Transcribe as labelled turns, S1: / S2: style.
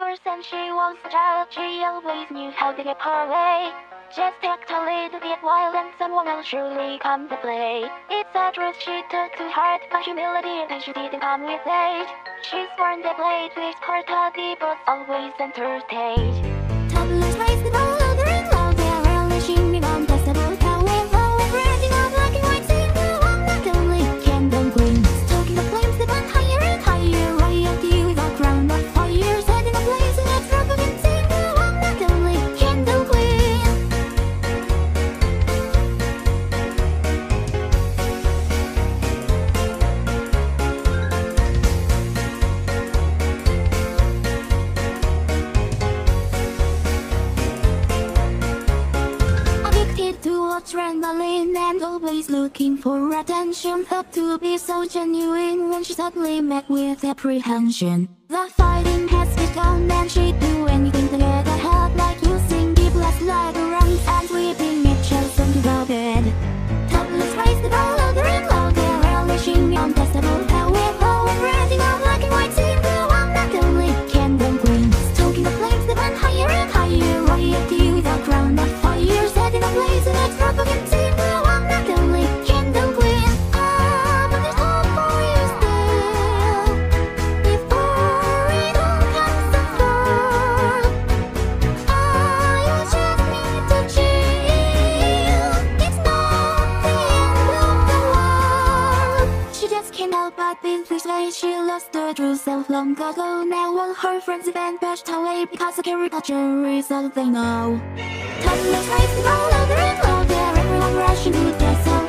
S1: Ever since she was a child, she always knew how to get her way. Just act a little bit wild and someone else surely come to play. It's a truth she took to heart, but humility and she didn't come with age. She's born the blade with her toddy, but always center stage. Toddlers raise the ball louder and louder, early shimming on the stable tower. Rising up black and white, sing the one not only candle queen. Stoking the flames that went higher and higher, royalty with a crown of fire. Setting a blaze in a drop of it, sing the one not only candle queen. Adrenaline and always looking for attention. Thought to be so genuine when she suddenly met with apprehension. The fighting has begun and she'd do anything to get ahead, like using deep last labyrinth and sweeping mitchells into the bed. Toddlers raise the ball louder and louder, relishing untestable power. Flowing, rising up black and white, sing the one not only candle queen. Stoking the flames that went higher and higher, royalty with a crown of fire. Setting a blaze in a drop of it, sing the one not only candle queen. Ah, but there's hope for you still, before it all comes to fall. Ah, you just need to chill. It's not the end of the world. She just can't help but be persuaded she lost her true self long ago. Now all her friends have been pushed away because the caricature is all they know. Toddlers raise the ball louder and louder, everyone rushing to their soul.